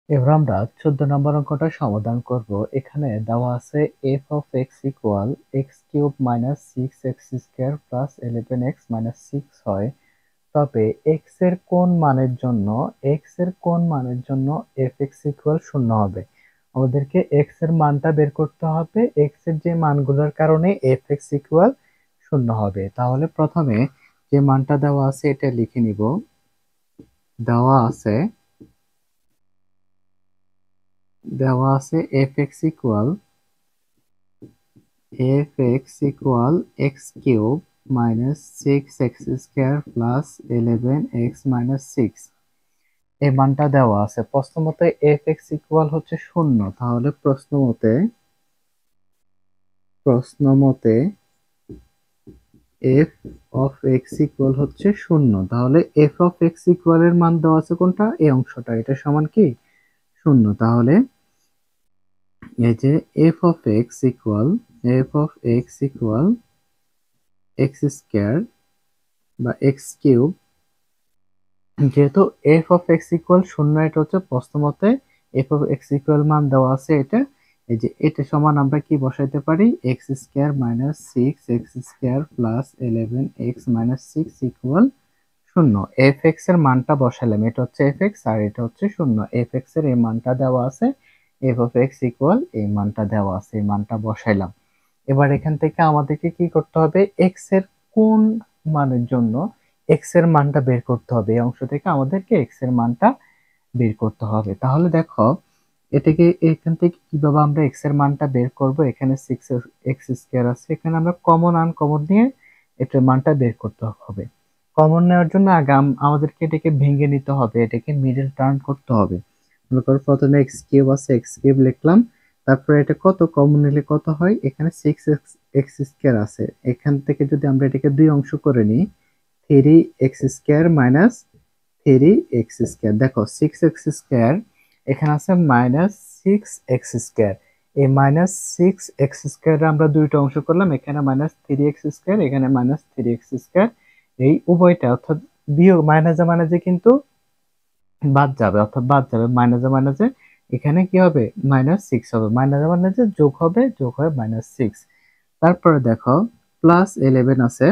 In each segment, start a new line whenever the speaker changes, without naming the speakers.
এবার আমরা 14 নম্বর অঙ্কটা সমাধান করব। এখানে দেওয়া আছে f of x equal x cube minus six x square plus 11x minus six হয়, তবে x এর কোন মানের জন্য fx ইকুয়াল শূন্য হবে। আমাদেরকে x এর মানটা বের করতে হবে, x এর যে মানগুলোর কারণে fx ইকুয়াল শূন্য হবে। তাহলে প্রথমে যে মানটা দেওয়া আছে এটা লিখে নিব। দেওয়া আছে fx equal x cube minus six x square plus 11x minus six. এই মানটা দেওয়া আছে। প্রশ্ন মতে fx ইকুয়াল হচ্ছে শূন্য, তাহলে প্রশ্ন মতে f অফ x ইকুয়াল হচ্ছে শূন্য। তাহলে f অফ x ইকুয়াল এর মান দেওয়া আছে কোনটা, এই অংশটা, এটা সমান কি শূন্য। তাহলে এই যে f of x equal x square বা x কিউব, যেহেতু f অফ x ইকুয়াল শূন্য, এটা হচ্ছে প্রশ্ন মতে f অফ x ইকুয়াল মান দেওয়া আছে এটা। এই যে এটা সমান আমরা কি বসাইতে পারি, x square minus six x square plus 11x minus six equal শূন্য। fx এর মানটা বসালাম, এটা হচ্ছে fx আর এটা হচ্ছে শূন্য। fx এর এই মানটা দেওয়া আছে, f অফ x ইকুয়াল এই মানটা দেওয়া আছে, এই মানটা বসাইলাম। এবার এখান থেকে আমাদেরকে কি করতে হবে, x এর কোন মানের জন্য x এর মানটা বের করতে হবে। এই অংশ থেকে আমাদেরকে x এর মানটা বের করতে হবে। তাহলে দেখো এটাকে এখান থেকে কিভাবে আমরা x এর মানটা বের করব। এখানে সিক্স এক্স স্কোয়ার আছে, এখানে আমরা কমন আনকমন নিয়ে এটার মানটা বের করতে হবে। কমন নেওয়ার জন্য আগে আমাদেরকে এটাকে ভেঙে নিতে হবে, এটাকে মিডল টার্ম করতে হবে। মনে করো প্রথমে এক্স কিউব আছে, এক্স কিউব লিখলাম, তারপরে এটা কত কমন নিলে কত হয়, এখানে সিক্স এক্স স্কোয়ার আছে, এখান থেকে যদি আমরা এটাকে দুই অংশ করে নিই, three x square minus three x square. দেখো সিক্স এক্স স্কোয়ার এখানে আছে মাইনাস সিক্স এক্স স্কোয়ার। এই মাইনাস সিক্স এক্স স্কোয়ার আমরা দুইটা অংশ করলাম, এখানে মাইনাস থ্রি এক্স স্কোয়ার, এখানে মাইনাস থ্রি এক্স স্কোয়ার। এই উভয়টা অর্থাৎ বিয়োগ মাইনাসে মাইনাসে কিন্তু বাদ যাবে, অর্থাৎ বাদ যাবে মাইনাসে মাইনাসে, এখানে কি হবে মাইনাস সিক্স হবে, মাইনাসে মাইনাসে যোগ হবে, যোগ হয় মাইনাস সিক্স। তারপরে দেখো প্লাস 11 আছে,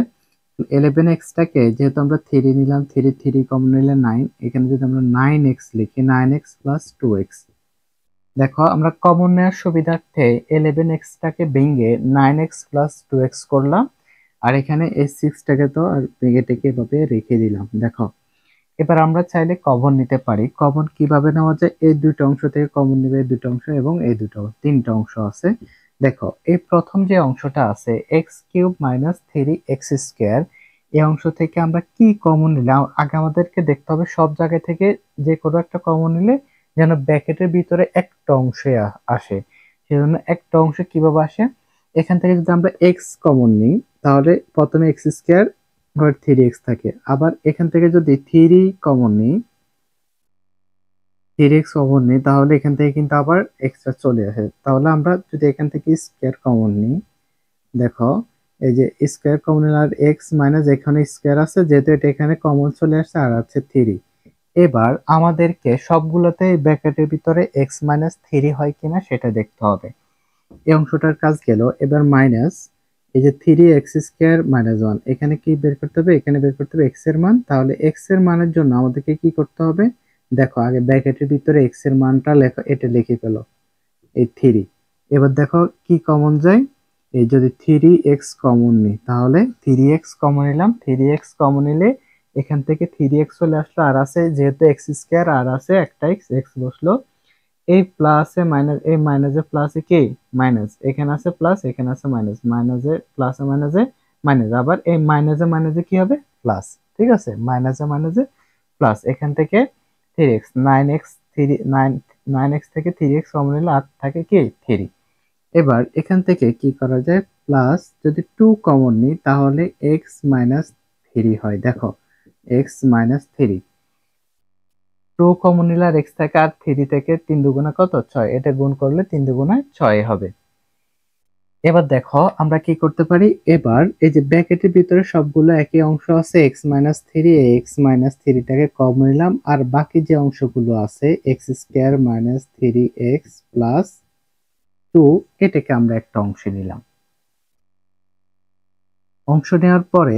11x-টাকে যেহেতু আমরা থ্রি নিলাম, থ্রি থ্রি কমন নিলে নাইন, এখানে যদি আমরা নাইন এক্স লিখি, nine x plus two x. দেখো আমরা কমন নেওয়ার সুবিধার্থে 11x-টাকে ভেঙে nine x plus two x করলাম, আর এখানে এই সিক্সটাকে তো আর ভেঙে টেকে এভাবে রেখে দিলাম। দেখো এবার আমরা চাইলে কমন নিতে পারি। কমন কিভাবে নেওয়া যায়, এই দুটো অংশ থেকে কমন নেবে, এই দুটো অংশ এবং এই দুটো, তিনটা অংশ আছে। দেখো এই প্রথম যে অংশটা আছে x cube minus three x square, এই অংশ থেকে আমরা কি কমন নিলাম আগে আমাদেরকে দেখতে হবে। সব জায়গা থেকে যে কোনো একটা কমন নিলে যেন ব্র্যাকেটের ভিতরে একটা অংশে আসে, সেজন্য একটা অংশ কিভাবে আসে, এখান থেকে যদি আমরা এক্স কমন নিই তাহলে প্রথমে এক্স স্কোয়ার ঘর থ্রি এক্স থাকে, আবার এখান থেকে যদি থ্রি এক্স কমন নিই তাহলে এখান থেকে কিন্তু আবার এক্সট্রা চলে আসে। তাহলে আমরা যদি এখান থেকে স্কোয়ার কমন নিই, দেখো এই যে স্কোয়ার কমন নিলে আর এক্স মাইনাস এখানে স্কোয়ার আছে, যেহেতু এটা এখানে কমন চলে আসছে, আর আছে থ্রি। এবার আমাদেরকে সবগুলোতে ব্র্যাকেটের ভিতরে এক্স মাইনাস থ্রি হয় কিনা সেটা দেখতে হবে। এই অংশটার কাজ গেল। এবার মাইনাস এই যে three x square minus one, এখানে কি বের করতে হবে, এখানে বের করতে হবে এক্স এর মান। তাহলে এক্স এর মানের জন্য আমাদেরকে কি করতে হবে, দেখো আগে ব্র্যাকেটের ভিতরে এক্স এর মানটা লেখো, এটা লিখে ফেলো এই থ্রি। এবার দেখো কি কমন যায়, এই যদি থ্রি এক্স কমন নিই তাহলে থ্রি এক্স কমন নিলাম, থ্রি এক্স কমন নিলে এখান থেকে থ্রি এক্স চলে আসলো, আর আছে যেহেতু এক্স স্কোয়ার আর আছে একটা এক্স, এক্স বসলো। এই প্লাসে মাইনাস, এই মাইনাসে প্লাসে কি মাইনাস, এখানে আছে প্লাস, এখানে আছে মাইনাস, মাইনাসে প্লাসে মাইনাসে মাইনাস, আবার এই মাইনাসে মাইনাসে কি হবে প্লাস। ঠিক আছে, মাইনাসে মাইনাসে প্লাস, এখান থেকে three x nine x three nine, nine x থেকে থ্রি এক্স কমন নিলে আর থাকে কি থ্রি। এবার এখান থেকে কি করা যায়, প্লাস যদি টু কমন নিই তাহলে এক্স মাইনাস থ্রি হয়। দেখো x minus three, two common নিলে আর এক্স থাকে, আর থ্রি থেকে তিন দুগুণা কত ছয়, এটা গুণ করলে তিন দুগুণা ছয় হবে। এবার দেখো আমরা কি করতে পারি, এবার এই যে ব্র্যাকেটের ভিতরে সবগুলো একই অংশ আছে x minus three, x minus থ্রিটাকে কমন নিলাম, আর বাকি যে অংশগুলো আছে x square minus three x plus two, এটাকে আমরা একটা অংশ নিলাম। অংশ নেওয়ার পরে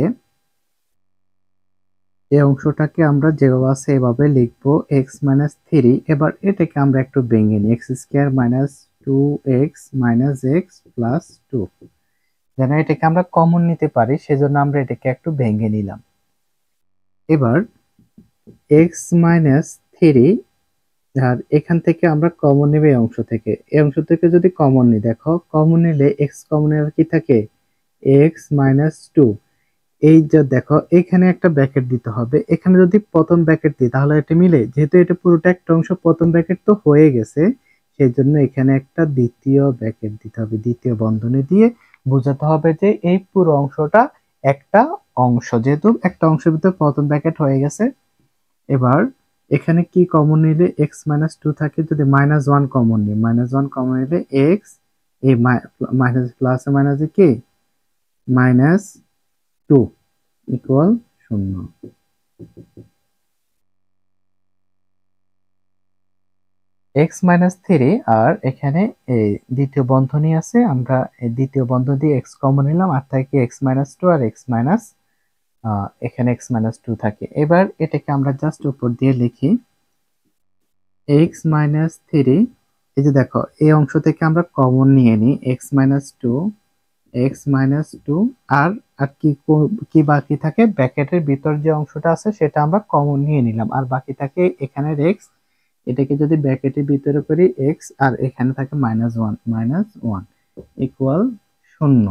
এই অংশটাকে আমরা যেভাবে আছে এভাবে লিখবো এক্স মাইনাস থ্রি। এবার এটাকে আমরা একটু ভেঙে নিই, x square minus two x minus x plus two, যেন এটাকে আমরা কমন নিতে পারি সেজন্য আমরা এটাকে একটু ভেঙে নিলাম। এবার এক্স মাইনাস থ্রি, আর এখান থেকে আমরা কমন নেব এই অংশ থেকে, এই অংশ থেকে যদি কমন নিই, দেখো কমন নিলে এক্স কমন নিলে কি থাকে, এক্স মাইনাস টু। এই যে দেখো এখানে একটা ব্র্যাকেট দিতে হবে, এখানে যদি প্রথম ব্র্যাকেট দিই তাহলে এটা মিলে, যেহেতু এটা পুরোটা একটা অংশ প্রথম ব্র্যাকেট তো হয়ে গেছে, সেই জন্য এখানে একটা দ্বিতীয় ব্র্যাকেট দিতে হবে, দ্বিতীয় বন্ধনী দিয়ে বোঝাতে হবে যে এই পুরো অংশটা একটা অংশ, যেহেতু একটা অংশের ভিতরে প্রথম ব্র্যাকেট হয়ে গেছে। এবার এখানে কি কমন নিলে এক্স মাইনাস টু থাকে, যদি মাইনাস ওয়ান কমন নিই, মাইনাস ওয়ান কমন নিলে এক্স, এই মাইনাস প্লাস মাইনাসে কি মাইনাস টু ইকুয়াল শূন্য। এক্স মাইনাস থ্রি, আর এখানে এই দ্বিতীয় বন্ধনী আছে, আমরা এই দ্বিতীয় বন্ধনী দিয়ে এক্স কমন নিলাম, আর থাকে এক্স মাইনাস টু আর এক্স মাইনাস, এখানে এক্স মাইনাস টু থাকে। এবার এটাকে আমরা জাস্ট উপর দিয়ে লিখি এক্স মাইনাস থ্রি। এই যে দেখো এই অংশ থেকে আমরা কমন নিয়ে নিই x minus two, x minus two, আর আর কি বাকি থাকে, ব্র্যাকেটের ভিতর যে অংশটা আছে সেটা আমরা কমন নিয়ে নিলাম, আর বাকি থাকে এখানে এক্স, এটাকে যদি ব্র্যাকেটের ভিতরে করি এক্স, আর এখানে থাকে মাইনাস ওয়ান ইকুয়াল শূন্য।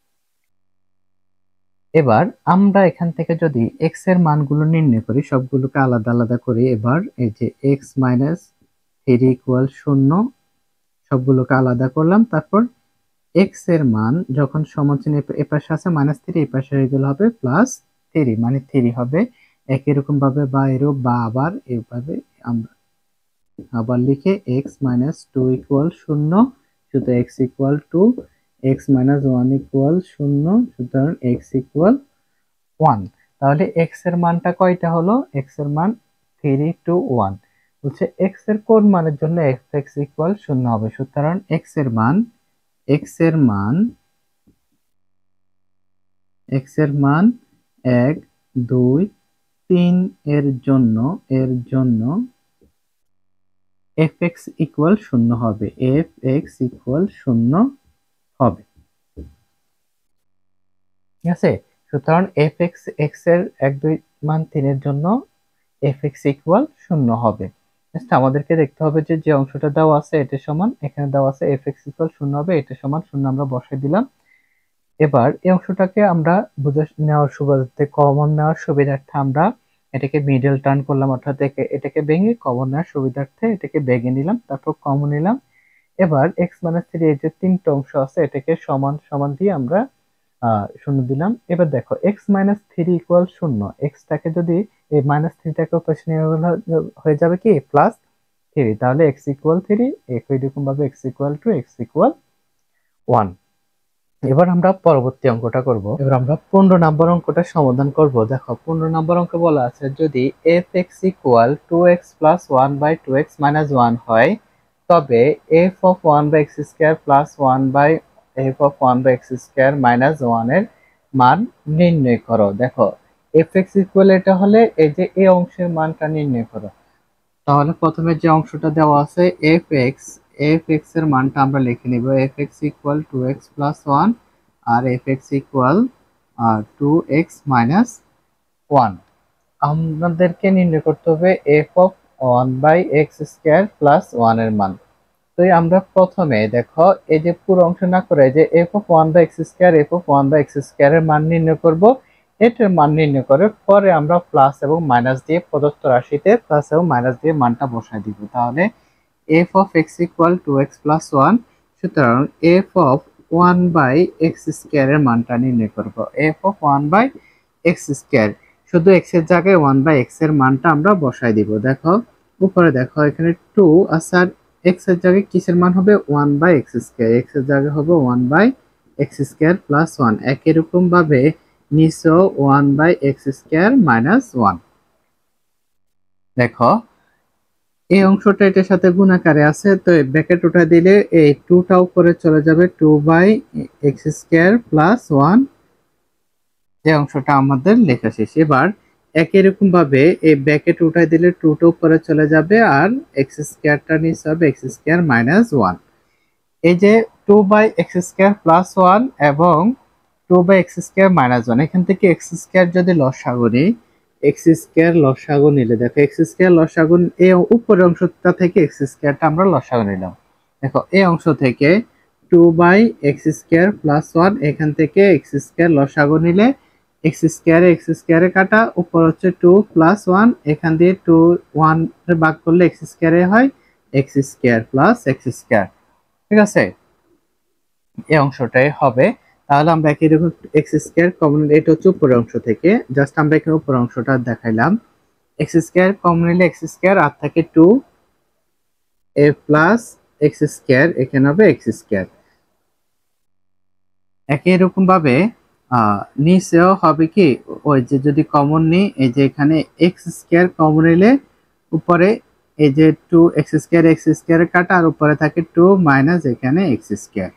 এবার আমরা এখান থেকে যদি এক্স এর মানগুলো নির্ণয় করি, সবগুলোকে আলাদা আলাদা করি, এবার এই যে এক্স মাইনাস থ্রি ইকুয়াল শূন্য, সবগুলোকে আলাদা করলাম, তারপর এক্স এর মান যখন সমান চিহ্ন এপাশে আছে মাইনাস থ্রি, এপাশে হয়ে গেলে হবে প্লাস থ্রি, মানে থ্রি হবে। একই রকম ভাবে বা এরূপ বা আবার এইভাবে আমরা আবার লিখে এক্স মাইনাস টু ইকুয়াল শূন্য, সুতরাং x equal two, x minus one equal শূন্য, সুতরাং এক্স ইকুয়াল ওয়ান। তাহলে এক্স এর মানটা কয়টা হলো, এক্স এর মান থ্রি টু ওয়ান। বলছে এক্স এর কোন মানের জন্য এক্স ইকুয়াল শূন্য হবে, সুতরাং এক্স এর মান এক্স এর মান এক, দুই, তিন এর জন্য এফ এক্স ইকুয়াল শূন্য হবে, এফ এক্স ইকুয়াল শূন্য হবে। ঠিক আছে, সুতরাং এফ এক্স, এক্স এর এক, দুই, মান তিনের জন্য এফ এক্স ইকুয়াল শূন্য হবে। আমাদেরকে দেখতে হবে যে যে অংশটা দেওয়া আছে এটা সমান, এখানে দেওয়া আছে এফ এক্স ইকুয়াল শূন্য হবে, এটা সমান শূন্য আমরা বসাই দিলাম। এবার এই অংশটাকে আমরা বুঝে নেওয়ার সুবিধার্থে, কমন নেওয়ার সুবিধার্থে আমরা এটাকে মিডল টার্ন করলাম, অর্থাৎ এটাকে ভেঙে কমন নেওয়ার সুবিধার্থে এটাকে ভেঙে নিলাম, তারপর কমন নিলাম। এবার এক্স মাইনাস থ্রি এর যে তিনটা অংশ আছে এটাকে সমান সমান দিয়ে আমরা শূন্য দিলাম। এবার দেখো এক্স মাইনাস থ্রি ইকুয়াল শূন্য, এক্সটাকে যদি এই মাইনাস থ্রিটাকে পাশে নিয়ে হয়ে যাবে কি প্লাস থ্রি, তাহলে এক্স ইকুয়াল থ্রি, একই রকম ভাবে x equal two, x equal one. এবার আমরা পরবর্তী অঙ্কটা করব। এবার আমরা 15 নম্বর অঙ্কটা সমাধান করব। দেখো 15 নম্বর অঙ্কে বলা আছে যদি f x equal two x plus one by two x minus one হয়, তবে f of one by x square plus one by f of one by x square minus one এর মান নির্ণয় করো। দেখো এফ এক্স ইকুয়াল এটা হলে এই যে এই অংশের মানটা নির্ণয় করো। তাহলে প্রথমে যে অংশটা দেওয়া আছে এফ এক্স এর মানটা আমরা লিখে নিব, f x equal two x plus one, আর f x equal two x minus one. আমাদেরকে নির্ণয় করতে হবে f of one by x square plus one এর মান। তো আমরা প্রথমে দেখো এই যে পুরো অংশ না করে যে f of one by x square, f of one by x square এর মান নির্ণয় করব। এটার মান নির্ণয় করে পরে আমরা প্লাস এবং মাইনাস দিয়ে প্রদত্ত রাশিতে প্লাস এবং মাইনাস দিয়ে মানটা বসাই দিব। তাহলে f of x equal two x plus one, সুতরাং f of one by x square এর মানটা নির্ণয় করব। F of one by x square, শুধু এক্স এর জায়গায় ওয়ান বাই এক্স এর মানটা আমরা বসাই দিব। দেখো উপরে দেখো এখানে টু আছে, আর এক্স এর জায়গায় কিসের মান হবে one by x square, x এর জায়গায় হবে one by x square plus one, একই রকম ভাবে নিচেও 1/x² মাইনাস ওয়ান। দেখো এই অংশটা এটার সাথে গুণাকারে আছে, তো ব্র্যাকেট উঠা দিলে এই 2টা উপরে চলে যাবে, 2/x² প্লাস ওয়ান। এই অংশটা আমাদের লেখা শেষ। এবার একই রকম ভাবে এই ব্র্যাকেট উঠাই দিলে 2টা উপরে চলে যাবে আর x² নিচে হবে x² মাইনাস ওয়ান। এই যে 2/x² প্লাস ওয়ান এবং 2/x² মাইনাস ওয়ান, এখান থেকে x² যদি লসাগু নিই, x² লসাগু নিলে দেখো x² লসাগু এই উপরের অংশটা থেকে x²টা আমরা লসাগু নিলাম। দেখো এই অংশ থেকে 2/x² প্লাস ওয়ান, এখান থেকে x² লসাগু নিলে x² কাটা, উপর হচ্ছে 2 প্লাস ওয়ান, এখান দিয়ে 2 1 ভাগ করলে x² হয় x² প্লাস x²। ঠিক আছে, এই অংশটাই হবে। তাহলে আমরা একই রকম x² কমন, এটা হচ্ছে উপরের অংশ থেকে, জাস্ট আমরা এখানে উপরের অংশটা দেখাইলাম। x² কমন নিলে x² আর থাকে 2 a প্লাস x², এখানে হবে x²। একই রকম ভাবে নিচেও হবে কি, ওই যে যদি কমন নিই, এই যে এখানে x² কমন নিলে উপরে এই যে 2x² কাটা আর উপরে থাকে 2 মাইনাস এখানে x²।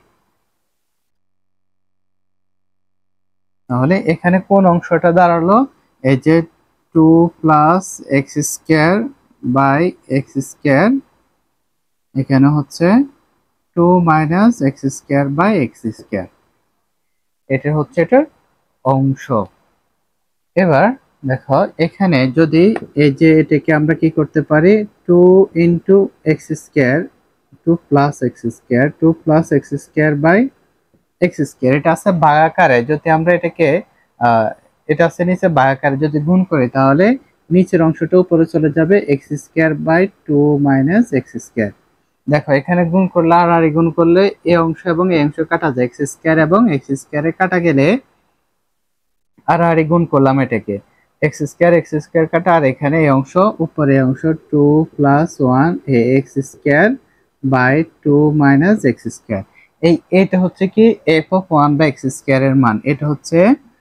তাহলে এখানে কোন অংশটা দাঁড়ালো, এই যে 2 প্লাস x² বাই x², এখানে হচ্ছে 2 মাইনাস x² বাই x², এটা হচ্ছে এটার অংশ। এবার দেখো এখানে যদি এই যে এটাকে আমরা কি করতে পারি, 2 into x², 2 plus x², 2 plus x² by x², এটা আছে ভাগাকারে, যদি আমরা এটাকে এটা আছে নিচে ভাগাকারে যদি গুণ করি, তাহলে নিচের অংশটা উপরে চলে যাবে x² বাই 2 মাইনাস x²। দেখো এখানে গুণ করলে আর গুণ করলে এই অংশ এবং এই অংশ কাটা যায়, x² এবং x² কাটা গেলে আর গুণ করলাম এটাকে, x² কাটা, আর এখানে এই অংশ উপরে অংশ 2 plus 1 x² by 2 minus x²। এটা হচ্ছে কি f(1/x² এর মান, এটা হচ্ছে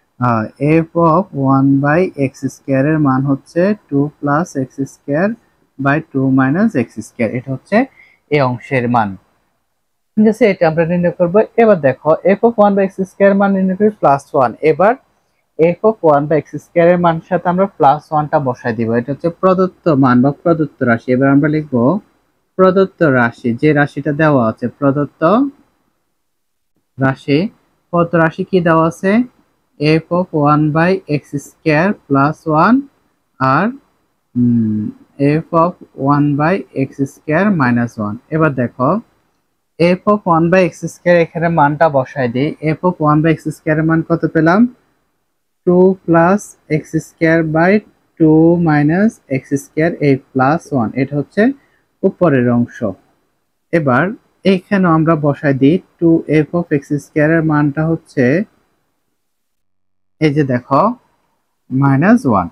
f(1/x² এর মান হচ্ছে 2 plus x² by 2 minus x², এটা হচ্ছে এই অংশের মান। ঠিক আছে, এটা আমরা নির্ণয় করব। এবার দেখো f(1/x² এর মান নির্ণয় করি প্লাস 1। এবার f(1/x² এর মানের সাথে আমরা প্লাস 1টা বসাই দিব, এটা হচ্ছে প্রদত্ত মান বা প্রদত্ত রাশি। এবার আমরা লিখব প্রদত্ত রাশি, যে রাশিটা দেওয়া আছে প্রদত্ত রাশি। প্রদত্ত রাশি কি দেওয়া আছে, f(1/x² প্লাস 1 আর f(1/x² মাইনাস 1। এবার দেখো f(1/x²) এখানে মানটা বসাই দিই। f(1/x² এর মান কত পেলাম, 2 plus x² by 2 minus x², এই প্লাস 1, এটা হচ্ছে উপরের অংশ। এবার এইখানে আমরা বসাই দিই 2f(x²) এর মানটা হচ্ছে এই যে দেখো মাইনাস 1।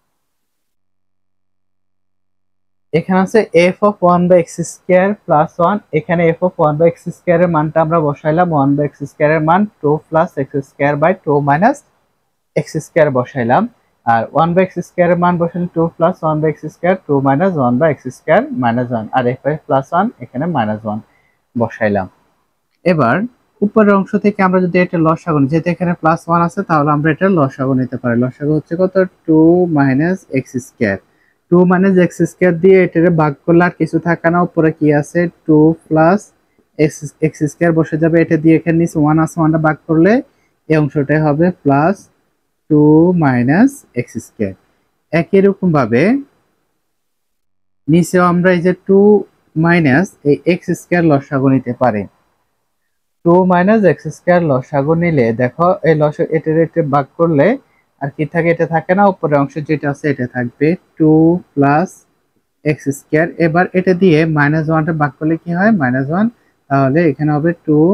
এখানে আছে f(1/x² প্লাস 1, এখানে f(1/x² এর মানটা আমরা বসাইলাম, 1/x² এর মান 2 plus x² by 2 minus x² বসাইলাম, আর 1/x² এর মান বসাইলাম 2 plus 1/x², 2 minus 1/x² minus 1, আর f প্লাস 1 এখানে মাইনাস 1 বসাইলাম। এবার উপরের অংশ থেকে আমরা যদি এটা লসাগু নিই, যেহেতু এখানে প্লাস 1 আছে, তাহলে আমরা এটা লসাগু নিতে পারি। লসাগু হচ্ছে কত, 2 মাইনাস x²। 2 মাইনাস x² দিয়ে এটারে ভাগ করলে আর কিছু থাকে না, উপরে কি আছে 2 প্লাস x² বসে যাবে, এটা দিয়ে এখানে নিচে 1 আছে, 1টা ভাগ করলে এই অংশটাই হবে প্লাস 2 মাইনাস x²। একই রকম ভাবে নিচেও আমরা এই যে 2 মাইনাস এই x² লসাগু নিতে পারি। 2 মাইনাস x² লসাগু নিলে দেখো এই এটা ভাগ করলে আর কি থাকে, এটা থাকে না, উপরের অংশ যেটা আছে এটা থাকবে 2 প্লাস x²। এবার এটা দিয়ে মাইনাস 1টা ভাগ করলে কি হয়, মাইনাস 1, তাহলে এখানে হবে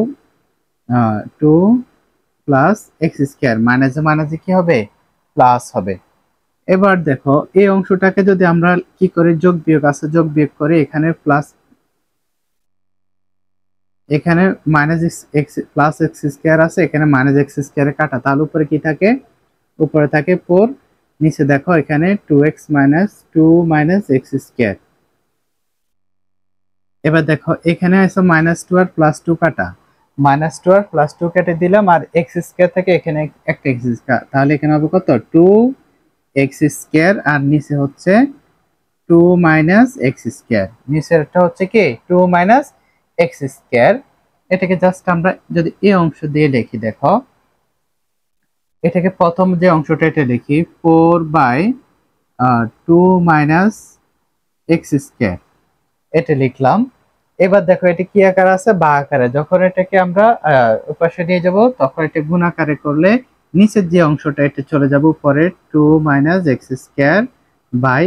2 প্লাস x², মাইনাসে মাইনাসে কি হবে, প্লাস হবে। এবার দেখো এই অংশটাকে যদি আমরা কি করে যোগ বিয়োগ আছে, যোগ বিয়োগ করে এখানে প্লাস, এখানে minus x plus x square আছে, এখানে মাইনাস এক্স স্কোয়ারে কাটা, তাহলে উপরে কি থাকে, উপরে থাকে 4, নিচে দেখো এখানে 2x minus 2 minus x square. এবার দেখো এখানে আছে -2 আর +2 কাটা, -2 আর +2 কেটে দিলাম, আর এক্স স্কোয়ার থেকে এখানে একটা এক্স স্কোয়ার, তাহলে এখানে হবে কত 2x স্কোয়ার, আর নিচে হচ্ছে 2 মাইনাস এক্স স্কোয়ার, নিচেরটা হচ্ছে কি 2 মাইনাস এক্স স্কোয়ার। এটাকে জাস্ট আমরা যদি এই অংশ দিয়ে লিখি, দেখো এটাকে প্রথম যে অংশটা এটা লিখি 4/2 মাইনাস এক্স স্কোয়ার, এটা লিখলাম। এবার দেখো এটা কি আকার আছে, বা আকারে, যখন এটাকে আমরা উপাশে নিয়ে যাব তখন এটা গুণ আকারে করলে নিচের যে অংশটা এটা চলে যাব উপরে 2 minus x square by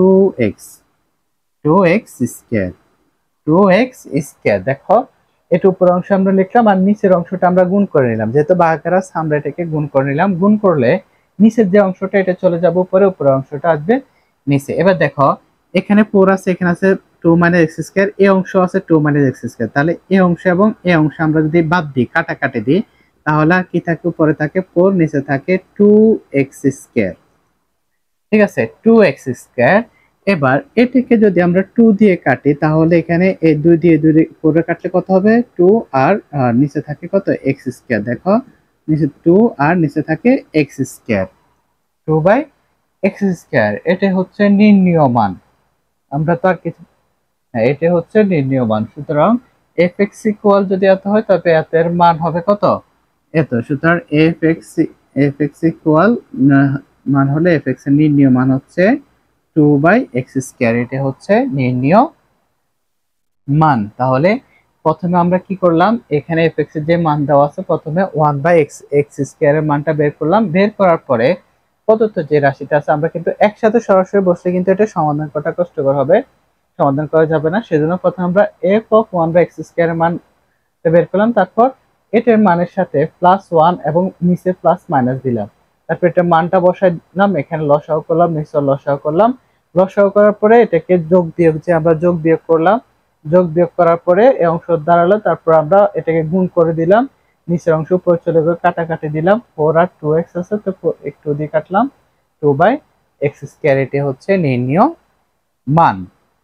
2x square, 2x square. দেখো এটা উপর অংশ আমরা লিখলাম, আর নিচের অংশটা আমরা গুণ করে নিলাম, যেহেতু বা আকার আছে আমরা এটাকে গুণ করে নিলাম। গুণ করলে নিচের যে অংশটা এটা চলে যাব উপরে, উপরের অংশটা আসবে নিচে। এবার দেখো এখানে 4 আছে, এখানে আছে 2 মাইনাস এক্স স্কোয়ার, এই অংশ আছে 2 মাইনাস এক্স স্কোয়ার, তাহলে এই অংশ এবং এই অংশ আমরা যদি বাদ দিই, কাটাকাটি দিই, তাহলে আর কি থাকে, উপরে থাকে 4, নিচে থাকে 2x স্কোয়ার। ঠিক আছে, 2x স্কোয়ার। এবার এটাকে যদি আমরা 2 দিয়ে কাটি, তাহলে এখানে এই 2 দিয়ে 2 করে কাটলে কত হবে 2, আর নিচে থাকে কত x স্কোয়ার। দেখো নিচে 2 আর নিচে থাকে x স্কোয়ার, 2/x স্কোয়ার। এটা হচ্ছে নির্ণীয় মান, আমরা তো আর কিছু, হ্যাঁ এটা হচ্ছে নির্ণীয় মান। সুতরাং fx ইকুয়াল যদি এত হয় তবে এর মান হবে কত, এত। সুতরাং fx ইকুয়াল মান হলে fx এর নির্ণীয় মান হচ্ছে 2/x স্কোয়ার, এটা হচ্ছে নির্ণীয় মান। তাহলে প্রথমে আমরা কি করলাম, এখানে fx এর যে মান দেওয়া আছে প্রথমে 1/x স্কোয়ার এর মানটা বের করলাম। বের করার পরে প্রদত্ত যে রাশিটা আছে আমরা কিন্তু একসাথে সরাসরি বসলে কিন্তু এটা সমাধান করাটা কষ্টকর হবে, সমাধান করা যাবে না। সেজন্য প্রথমে আমরা f অফ 1/x স্কোয়ার এর মান বের করলাম, তারপর এটার মানের সাথে +1 এবং নিচে প্লাস মাইনাস দিলাম, তারপর এটার মানটা বসাই দিলাম, এখানে লসাগু করলাম, নিচে লসাগু করলাম। লসাগু করার পরে এটাকে যোগ বিয়োগ, যে আমরা যোগ বিয়োগ করলাম, যোগ বিয়োগ করার পরে এই অংশ দাঁড়ালো, তারপর আমরা এটাকে গুণ করে দিলাম, নিচের অংশ উপরে চলে গেল, কাটাকাটি দিলাম, 4 আর 2x আছে তো একটু দিয়ে কাটলাম, 2/x স্কয়ার। এটি হচ্ছে নির্ণীয় মান।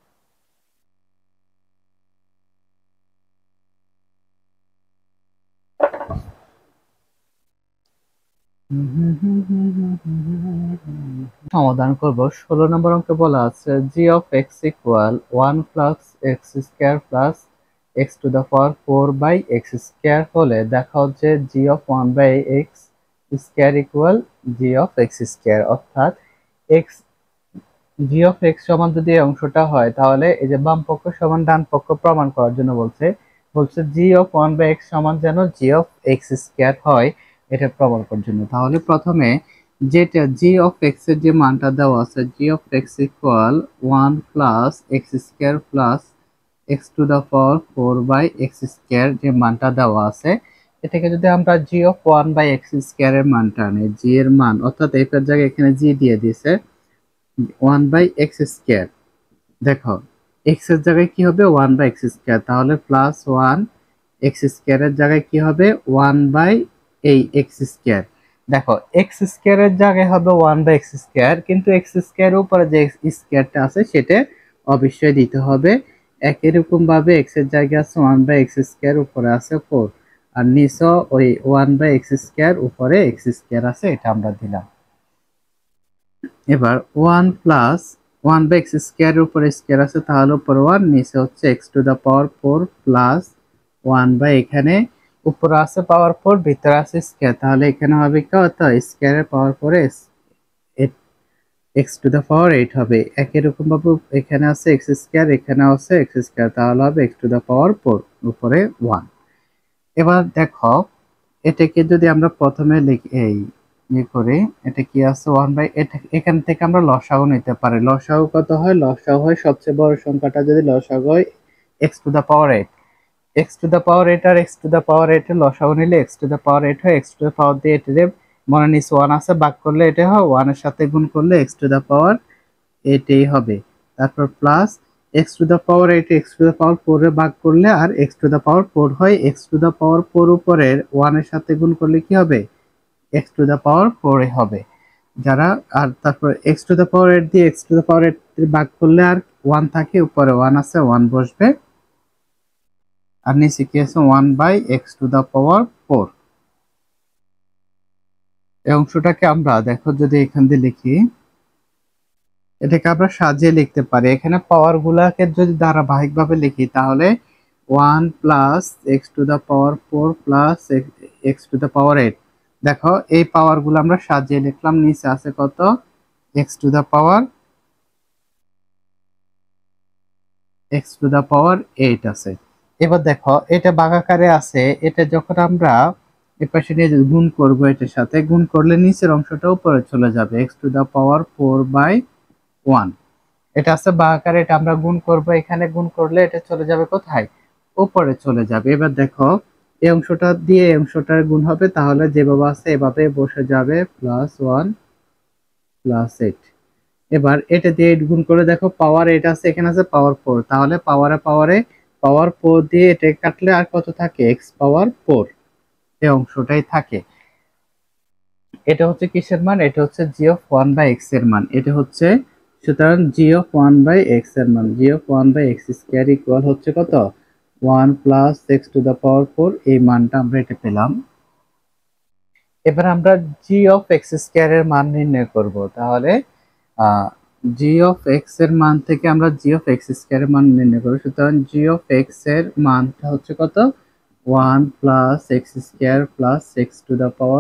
সমাধান করব। 16 নম্বর অঙ্কে বলা আছে g of x equal 1 plus x square plus x to the power 4 by x square হলে দেখাও যে g of 1 by x square equal g of x square, অর্থাৎ x g of x সমান যদি এই অংশটা হয় তাহলে এই যে বাম পক্ষ সমান ডান পক্ষ প্রমাণ করার জন্য বলছে g of 1 by x সমান যেন g of x square হয়, এটা প্রমাণ করার জন্য। তাহলে প্রথমে যেটা g of x এর যে মানটা দেওয়া আছে g of x equal 1 plus x square plus x to the power 4 by x square যে মানটা দেওয়া আছে, এটাকে যদি আমরা g of 1 by x square এর মানটা নেই, g এর মান অর্থাৎ f এর জায়গায় এখানে g দিয়ে দিয়েছে 1 by x square। দেখো x এর জায়গায় কি হবে 1 by x square, তাহলে +1 x square এর জায়গায় কি হবে 1 by এই x square। দেখো x square এর জায়গায় হবে 1 by x square, কিন্তু x square এর উপরে যে স্কয়ারটা আছে সেটা অবশ্যই দিতে হবে। একই রকম ভাবে x এর জায়গায় আছে 1 by x square, উপরে আছে 4, আর নিচে ওই 1 by x square উপরে x square আছে, এটা আমরা দিলাম। এবার 1 প্লাস 1 বাই এক্স স্কয়ার এর উপরে স্কয়ার আছে, তাহলে উপরে 1, নিচে হচ্ছে x to the power 4 plus 1 by এখানে উপরে আছে পাওয়ার 4, ভিতরে আছে স্কয়ার, তাহলে এখানে হবে কত স্কয়ার এর পাওয়ার 4 x টু দা পাওয়ার 8 হবে। একই রকম ভাবে এখানে আছে x স্কয়ার, এখানে আছে x স্কয়ার, তাহলে হবে x টু দা পাওয়ার 4 উপরে 1। এবার দেখো এটাকে যদি আমরা প্রথমে লিখি এই করে, এটা কি আছে 1 বাই, এখান থেকে আমরা লসাগু নিতে পারি। লসাগু কত হয়, লসাগু হয় সবচেয়ে বড় সংখ্যাটা যদি লসাগু হয় x to the power 8, x to the power 8 আর x টু দা পাওয়ার 8 এর লসাগু নিলে x টু দা পাওয়ার 8 হয়, x টু দা পাওয়ার দিয়ে 8 এর মনে নিচে 1 আছে, ভাগ করলে এটা হয় 1 এর সাথে গুণ করলে x টু দা পাওয়ার 8 এই হবে, তারপর plus x to the power 8 x to the power 4 এ ভাগ করলে আর x টু দা পাওয়ার 4 হয়, x টু দা পাওয়ার 4 উপরের 1 এর সাথে গুণ করলে কি হবে, x টু দা পাওয়ার 4 এ হবে। যারা আর তারপর x টু দা পাওয়ার 8 দিয়ে x টু দা পাওয়ার 8 ভাগ করলে আর 1 থাকে, উপরে 1 আছে, 1 বসবে, আর নিচে কি আছে 1/x টু দা পাওয়ার 4। এই অংশটাকে আমরা দেখো যদি এখান দিয়ে লিখি, এটাকে আমরা সাজিয়ে লিখতে পারি। এখানে পাওয়ার গুলাকে যদি ধারাবাহিকভাবে লিখি তাহলে 1 plus x to the power 4 plus x to the power 8। দেখো এই পাওয়ার গুলো আমরা সাজিয়ে লিখলাম, নিচে আছে কত, এক্স টু দা পাওয়ার 8 আছে। এবার দেখো এটা ভাগাকারে আছে, এটা যখন আমরা এপাশে নিয়ে গুণ করবো, এটার সাথে গুণ করলে নিচের অংশটা উপরে চলে যাবে, এক্স টু দা পাওয়ার 4/1। এটা আছে ভাগাকারে, এটা আমরা গুণ করব, এখানে গুণ করলে এটা চলে যাবে কোথায়, উপরে চলে যাবে। এবার দেখো এই অংশটা দিয়ে এই অংশটার গুণ হবে, তাহলে যেভাবে আছে এভাবে বসে যাবে, +1 + 8। এবার এটা দিয়ে 8 গুণ করে দেখো পাওয়ার 8 আছে, এখানে আছে পাওয়ার 4, তাহলে পাওয়ারে পাওয়ার 4 দিয়ে এটা কাটলে আর কত থাকে, x পাওয়ার 4 এই অংশটাই থাকে। এটা হচ্ছে কিসের মান, এটা হচ্ছে g অফ 1/x এর মান। এটা হচ্ছে সুতরাং g অফ 1/x এর মান, g of 1/x square equal হচ্ছে কত, 1 plus x to the power 4। এই মানটা আমরা এটা পেলাম। এবার আমরা g অফ x স্কয়ার এর মান নির্ণয় করব। তাহলে g অফ x এর মান থেকে আমরা g অফ x স্কয়ার এর মান নির্ণয় করব। সুতরাং g অফ x এর মানটা হচ্ছে কত, 1 plus x square plus x to the power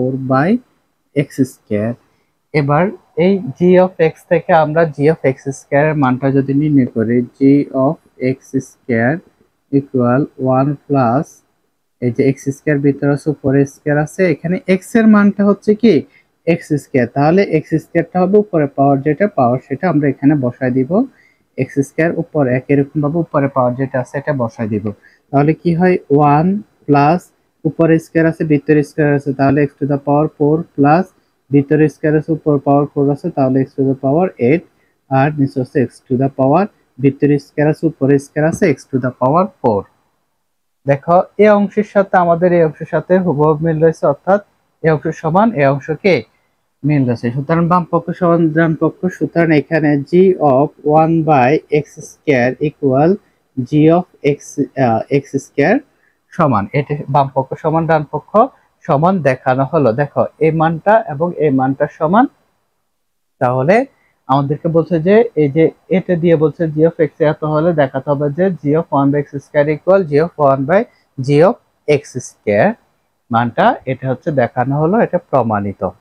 4/x square. এবার এই g অফ x থেকে আমরা g অফ x স্কয়ার এর মানটা যদি নির্ণয় করি, g of x square equal 1 plus এই যে x স্কয়ার ভিতরে আছে, উপরে স্কয়ার আছে, এখানে x এর মানটা হচ্ছে কি x স্কয়ার, তাহলে x স্কয়ারটা হবে উপরে পাওয়ার যেটা পাওয়ার সেটা আমরা এখানে বসায় দিব, x স্কয়ার উপরে একই রকম ভাবে উপরে পাওয়ার যেটা আছে এটা বসায় দিব। তাহলে কি হয় 1 প্লাস উপরে স্কয়ার আছে ভিতরে স্কয়ার আছে, তাহলে x to the power 4 plus ভিতরে স্কয়ার আছে উপর পাওয়ার 4 আছে, তাহলে x টু দা পাওয়ার 8, আর নিচে আছে x টু দা পাওয়ার ভিতরে স্কয়ার আছে উপরে স্কয়ার আছে x টু দা পাওয়ার 4। দেখো এই অংশের সাথে আমাদের এই অংশের সাথে হুবহু মিল রয়েছে, অর্থাৎ এই অংশ সমান এই অংশকে মিল রয়েছে। সুতরাং বাম পক্ষ সমান ডান পক্ষ। সুতরাং এখানে g of 1/x square equal g of x square সমান, এটা বাম পক্ষ সমান ডান পক্ষ সমান দেখানো হলো। দেখো এই মানটা এবং এই মানটা সমান, তাহলে আমাদেরকে বলছে যে এই যে এটা দিয়ে বলছে g অফ x এত হলে দেখাতে হবে যে g of 1/x square equal g of 1/g of x square. মানটা এটা হচ্ছে দেখানো হলো, এটা প্রমাণিত।